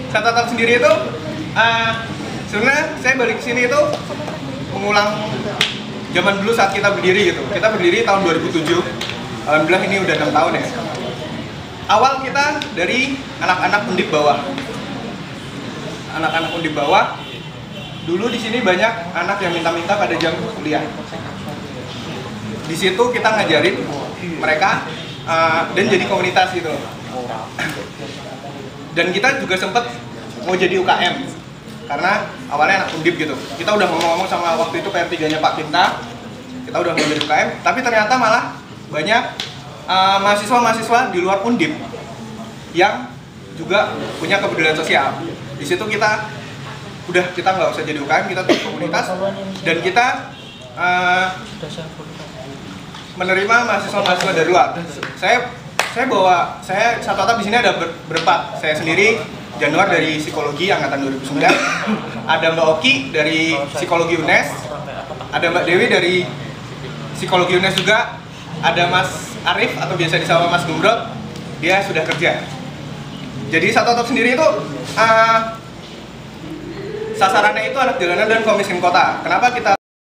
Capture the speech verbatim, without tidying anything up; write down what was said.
Satu Atap sendiri itu uh, sebenarnya saya balik ke sini itu mengulang zaman dulu saat kita berdiri gitu. Kita berdiri tahun dua ribu tujuh. Alhamdulillah ini udah enam tahun ya. Awal kita dari anak-anak undip bawah. Anak-anak undip bawah. Dulu di sini banyak anak yang minta-minta pada jam kuliah. Di situ kita ngajarin mereka uh, dan jadi komunitas gitu. Dan kita juga sempet mau jadi U K M karena awalnya anak undip gitu. Kita udah ngomong-ngomong sama waktu itu P R tiga-nya Pak Kinta, kita udah mau jadi U K M, tapi ternyata malah banyak uh, mahasiswa-mahasiswa di luar undip yang juga punya kepedulian sosial. Di situ kita udah kita nggak usah jadi U K M, kita tuh komunitas dan kita uh, menerima mahasiswa-mahasiswa dari luar. Saya saya bawa saya Satu Atap di sini ada ber, berempat. Saya sendiri Januar dari psikologi angkatan dua ribu sembilan. Ada Mbak Oki dari psikologi U N E S. Ada Mbak Dewi dari psikologi U N E S juga. Ada Mas Arif atau biasa disapa Mas Gumbrot. Dia sudah kerja. Jadi Satu Atap sendiri itu uh, sasarannya itu anak jalanan dan kaum miskin kota. Kenapa kita